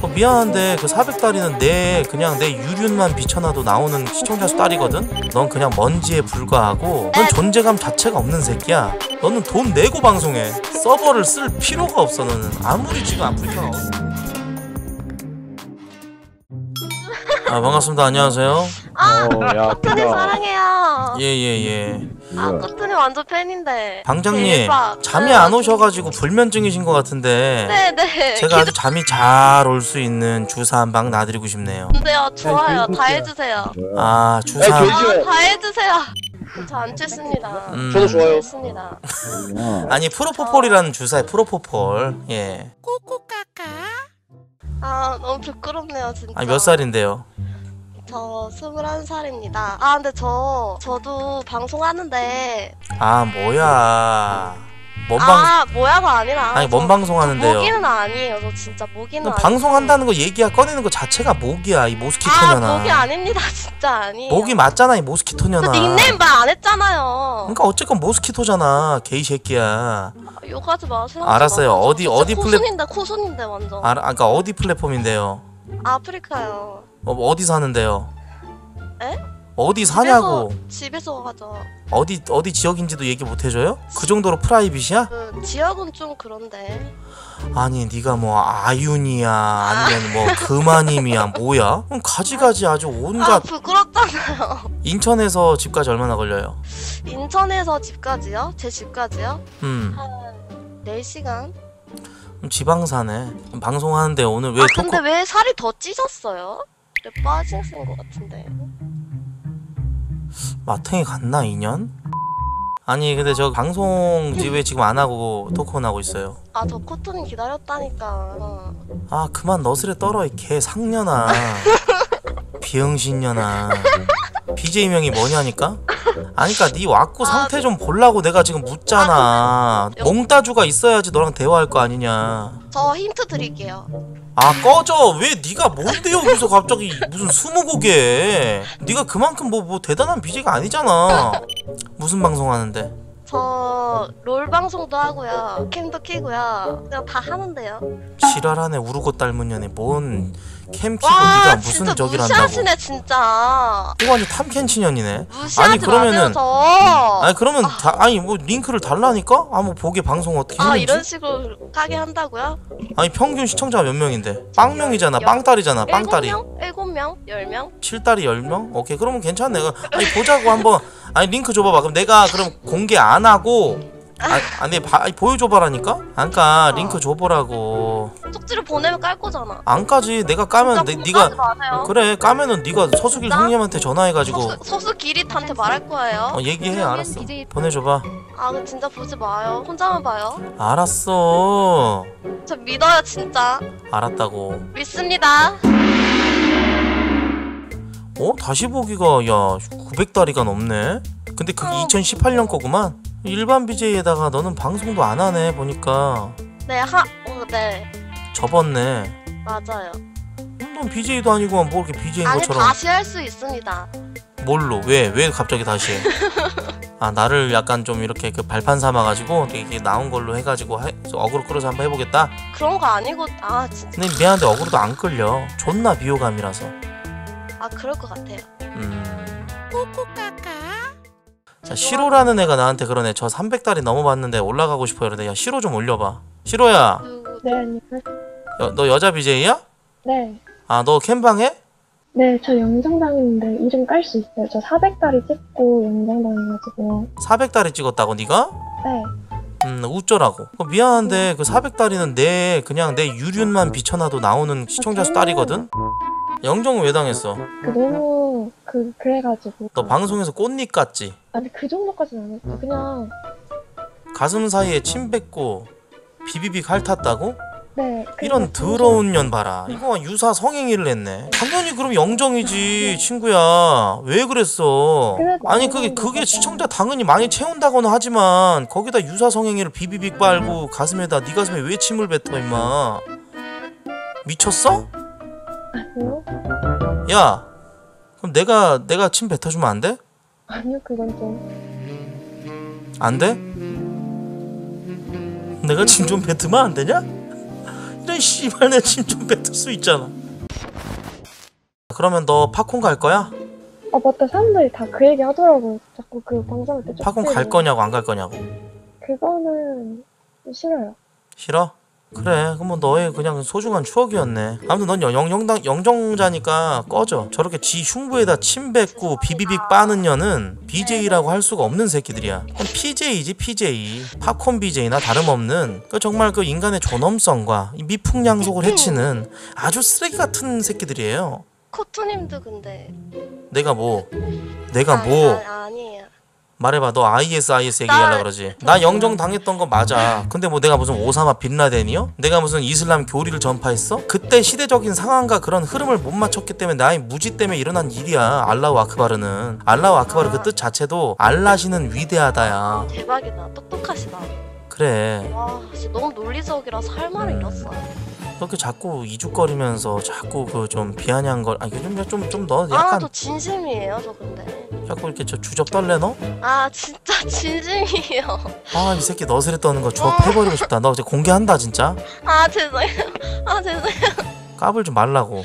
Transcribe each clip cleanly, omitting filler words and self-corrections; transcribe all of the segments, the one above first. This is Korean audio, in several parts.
미안한데 그 400달이는 그냥 내 유륜만 비춰놔도 나오는 시청자 수 딸이거든? 넌 그냥 먼지에 불과하고 넌 존재감 자체가 없는 새끼야. 너는 돈 내고 방송해. 서버를 쓸 필요가 없어. 너는 아무리 지금 아프리카가 반갑습니다. 안녕하세요. 코트님 사랑해요. 예예예. 코트님 완전 팬인데. 방장님 대박. 잠이 안 오셔가지고 불면증이신 것 같은데. 네네. 제가 아주 잠이 잘 올 수 있는 주사 한 방 놔드리고 싶네요. 근데요, 좋아요. 다 해주세요. 주사 다 해주세요. 저 안 쳤습니다. 저도 좋아요. 했습니다. 아니 프로포폴이라는 주사에 프로포폴. 예. 너무 부끄럽네요, 진짜. 아니 몇 살인데요? 저 21살입니다. 근데 저도 방송하는데. 뭐야. 뭐야가 아니라. 아니 뭔 방송 하는데요? 모기는 아니에요. 저 진짜 모기는 아니에요. 방송한다는 거 꺼내는 거 자체가 모기야. 이 모스키토년아. 모기 아닙니다. 진짜 아니에요. 모기 맞잖아. 이 모스키토년아. 닉네임 말 안 했잖아요. 그러니까 어쨌건 모스키토잖아. 게이 새끼야. 욕하지 마세요. 알았어요. 어디 코순인데 완전. 그러니까 어디 플랫폼인데요? 아프리카요. 어디 사는데요? 에? 어디 사냐고. 집에서 가죠. 어디 지역인지도 얘기 못 해줘요? 그 정도로 프라이빗이야? 지역은 좀 그런데. 아니 네가 뭐 아윤이야 아니면 뭐 금아님이야 뭐야? 가지가지 아주 온갖. 부끄럽잖아요. 인천에서 집까지 얼마나 걸려요? 인천에서 집까지요? 제 집까지요? 한 4시간? 지방사네. 방송하는데 오늘 왜 근데 왜 살이 더 찌셨어요? 왜 빠지신 것 같은데. 마탱이 갔나 2년? 아니 근데 저 방송 왜 지금 안 하고 토크온 하고 있어요? 저 코트님 기다렸다니까. 그만 너스레 떨어 이 개 상년아. 비응신년아. BJ명이 뭐냐니까? 그니까 니 왔고 상태 좀 보려고 내가 지금 묻잖아. 몽따주가 있어야지 너랑 대화할 거 아니냐. 저 힌트 드릴게요. 꺼져. 왜 네가 뭔데 여기서 갑자기 무슨 스무고개. 네가 그만큼 뭐 대단한 BJ가 아니잖아. 무슨 방송 하는데? 저 롤 방송도 하고요. 캠도 키고요. 그냥 다 하는데요. 지랄하네. 우르고 닮은 년이 뭔 캠 키고 네가 무슨 저기를 한다고. 무시하시네 진짜. 이거 완전 탐켄치년이네. 무시하지 마세요 저. 그러면 뭐 링크를 달라니까? 뭐 보게 방송 어떻게 했는지? 이런 식으로 하게 한다고요? 평균 시청자가 몇 명인데? 빵명이잖아. 빵딸이잖아. 빵딸이. 7명? 10명? 7딸이 10명? 오케이 그러면 괜찮네. 보자고 한번. 링크 줘봐봐. 그럼 내가 그럼 공개 안 하고 보여줘봐라니까? 그러니까 링크 줘보라고. 쪽지를 보내면 깔 거잖아. 안 까지. 내가 까면 네가 그래 까면은 네가 서수길 형님한테 전화해가지고 서수길이한테 말할 거예요. 얘기해. 알았어. 보내줘봐. 근데 진짜 보지 마요. 혼자만 봐요. 알았어. 저 믿어요 진짜. 알았다고. 믿습니다. 다시 보기가 900다리가 넘네. 근데 그게 2018년 거구만. 일반 BJ에다가 너는 방송도 안 하네 보니까. 네. 접었네. 맞아요. 넌 BJ도 아니고 뭐 이렇게 BJ인 것처럼. 다시 할 수 있습니다. 뭘로? 왜 갑자기 다시 해? 나를 약간 좀 이렇게 그 발판 삼아가지고 이렇게 나온 걸로 해가지고 어그로 끌어서 한번 해보겠다? 그런 거 아니고 진짜. 근데 미안한데 어그로도 안 끌려. 존나 비호감이라서. 그럴 것 같아요. 자, 시로라는 애가 나한테 그러네. 저 300달이 넘어봤는데 올라가고 싶어요. 그런데 야 시로 좀 올려봐. 시로야. 네, 안녕하세요. 너 여자 BJ야? 네. 너 캠방 해? 네, 저 영상당했는데 이름 깔 수 있어요. 저 400달이 찍고 영상당해가지고. 400달이 찍었다고 네가? 네. 우쩌라고. 미안한데 그 400달이는 그냥 내 유륜만 비춰놔도 나오는 시청자 수 딸이거든? 영정은 왜 당했어? 너무 그래가지고. 너 방송에서 꽃잎 같지? 근데 그 정도까지는 안 했어요. 그냥. 가슴 사이에 침 뱉고 비비빅 핥았다고? 네. 이런 더러운 년 봐라. 이거 유사 성행위를 했네. 당연히 그럼 영정이지 친구야. 왜 그랬어? 아니 그게 시청자 당연히 많이 채운다고는 하지만 거기다 유사 성행위를 비비빅 빨고 가슴에다 네 가슴에 왜 침을 뱉어 임마. 미쳤어? 아니요. 야 그럼 내가 침 뱉어주면 안 돼? 아니요, 그건 좀. 안 돼? 내가 침 좀 뱉으면 안 되냐? 이런 씨발 내 침 좀 뱉을 수 있잖아. 그러면 너 팝콘 갈 거야? 맞다. 사람들이 다 그 얘기 하더라고요. 자꾸 그 방송할 때. 팝콘 갈 거냐고 안 갈 거냐고. 그거는 싫어요. 싫어? 그래, 그럼 뭐 너의 그냥 소중한 추억이었네. 아무튼 넌 영정자니까 꺼져. 저렇게 지 흉부에다 침 뱉고 비비빅 빠는 년은 BJ라고 할 수가 없는 새끼들이야. 그건 PJ지 PJ. 팝콘 BJ나 다름없는 그 정말 그 인간의 존엄성과 이 미풍양속을 해치는 아주 쓰레기 같은 새끼들이에요. 코트님도 근데 내가 뭐 아니에요. 말해봐. 너 IS 얘기하려고 그러지. 나 영정 당했던 거 맞아. 근데 뭐 내가 무슨 오사마 빈라덴이요? 내가 무슨 이슬람 교리를 전파했어? 그때 시대적인 상황과 그런 흐름을 못 맞췄기 때문에 나의 무지 때문에 일어난 일이야. 알라우 아크바르는. 알라우 아크바르 그 뜻 자체도 알라시는 위대하다야. 대박이다. 똑똑하시다. 그래. 와 진짜 너무 논리적이라서 할 말을 잃었어. 그렇게 자꾸 이죽거리면서 자꾸 그 좀 비아냥걸 아니 좀너 약간 저 진심이에요 저 근데. 자꾸 이렇게 저 주접 떨래 너? 진짜 진심이에요. 이 새끼 너스레 떠는 거 주업 해버리고 싶다. 너 이제 공개한다 진짜. 죄송해요. 죄송해요. 까불 좀 말라고.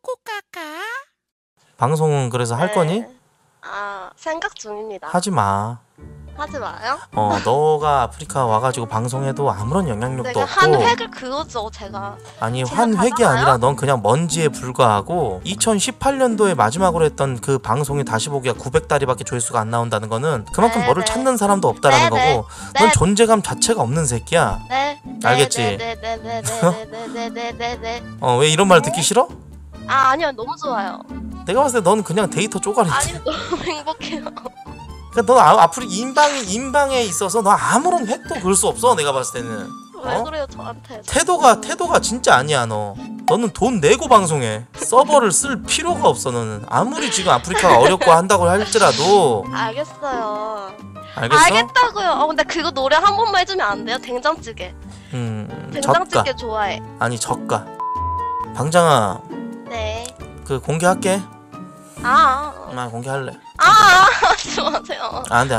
방송은 그래서 할 거니? 생각 중입니다. 하지 마. 하지 마요. 너가 아프리카 와가지고 방송해도 아무런 영향력도 내가 없고. 한 획을 그거죠 제가. 아니 제가 한 획이 가잖아요? 아니라 넌 그냥 먼지에 불과하고 2018년도에 마지막으로 했던 그 방송이 다시 보기가 900달이밖에 조회수가 안 나온다는 거는 그만큼 너를 찾는 사람도 없다라는 거고 넌 존재감 자체가 없는 새끼야. 네. 알겠지? 네네네네네네네네네. 왜 이런 말 듣기 싫어? 아니요 너무 좋아요. 내가 봤을 때 넌 그냥 데이터 쪼가리. 아니 너무 행복해요. 그러니까 너 앞으로 인방에 있어서 너 아무런 획도 그을 수 없어. 내가 봤을 때는. 왜 그래요 저한테? 태도가 진짜 아니야. 너는 돈 내고 방송해. 서버를 쓸 필요가 없어. 너는 아무리 지금 아프리카가 어렵고 한다고 할지라도. 알겠어요. 알겠어? 알겠다고요. 근데 그거 노래 한 번만 해주면 안 돼요? 된장찌개. 젖가. 된장찌개 좋아해. 아니 젖가. 방장아, 네. 그 공개할게. 나 공개할래. 하지 마세요. 안돼.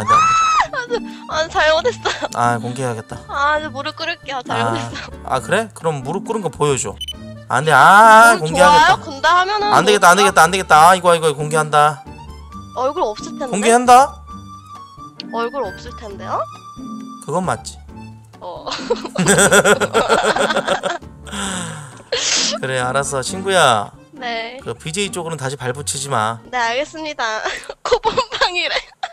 잘못했어요. 공개해야겠다. 이제 무릎 꿇을게요. 잘못했어요. 그래? 그럼 무릎 꿇은 거 보여줘. 안돼. 공개하겠다. 좋아요? 근데 하면은 안 되겠다. 이거 공개한다. 얼굴 없을 텐데. 공개한다? 얼굴 없을 텐데요? 그건 맞지. 그래 알았어 친구야. 네. 그 BJ 쪽으로는 다시 발붙이지 마. 네 알겠습니다. 코범팡이래.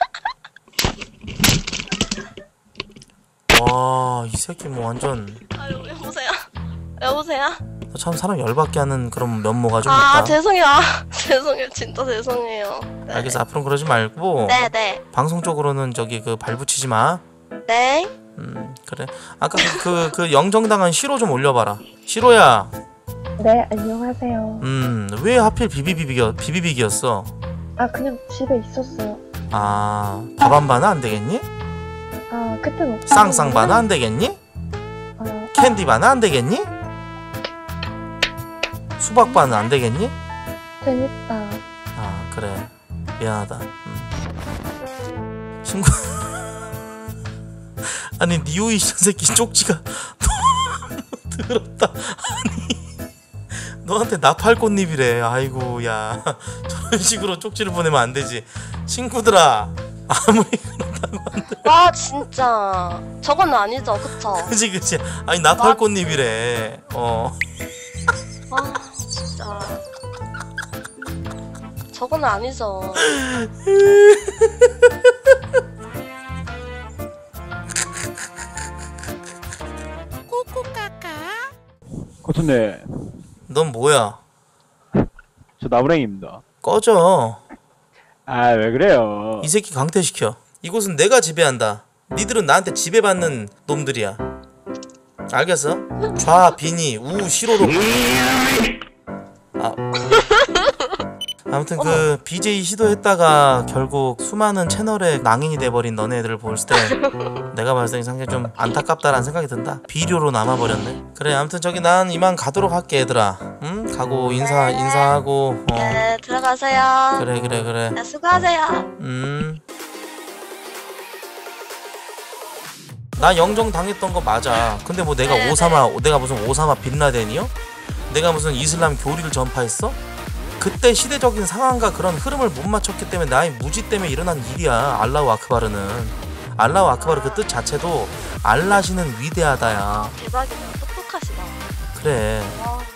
와, 이 새끼 뭐 완전. 여보세요. 여보세요. 너 참 사람 열받게 하는 그런 면모가 좀 있다. 죄송해요. 죄송해요. 진짜 죄송해요. 네. 알겠어. 앞으로는 그러지 말고. 네. 방송 쪽으로는 저기 그 발붙이지 마. 네. 그래. 아까 그 영정당한 시로 좀 올려봐라. 시로야. 네, 안녕하세요. 왜 하필 비비빅이었어? 그냥 집에 있었어요. 밥한바는 안 되겠니? 그땐 없었는데. 쌍쌍바는 안 되겠니? 캔디바는 안 되겠니? 수박바는 안 되겠니? 재밌다. 그래. 미안하다. 친구. 아니 니오이 새끼 쪽지가 너무 더럽다. 너한테 나팔꽃잎이래. 아이고 야 저런 식으로 쪽지를 보내면 안 되지. 친구들아 아무리 그렇다고 한들 진짜 저건 아니죠 그쵸? 그치 아니 나팔꽃잎이래. 진짜 저건 아니죠. 코트네, 넌 뭐야? 저 나무랭입니다. 꺼져. 왜 그래요? 이 새끼 강퇴시켜. 이곳은 내가 지배한다. 니들은 나한테 지배받는 놈들이야. 알겠어? 좌, 비니, 우, 시로로. 아무튼 그 BJ 시도했다가 결국 수많은 채널의 낭인이 돼버린 너네들을 볼 때 내가 봤을 때 상당히 좀 안타깝다라는 생각이 든다. 비료로 남아버렸네. 그래 아무튼 저기 난 이만 가도록 할게 얘들아. 응? 가고 인사하고. 네 들어가세요. 그래. 네, 수고하세요. 나 영정 당했던 거 맞아. 근데 뭐 내가 네, 내가 무슨 오사마 빈라덴이요? 내가 무슨 이슬람 교리를 전파했어? 그때 시대적인 상황과 그런 흐름을 못 맞췄기 때문에 나의 무지 때문에 일어난 일이야. 알라우 아크바르는. 알라우 아크바르 그 뜻 자체도 알라시는 위대하다야. 대박이다. 똑똑하시다. 그래. 와.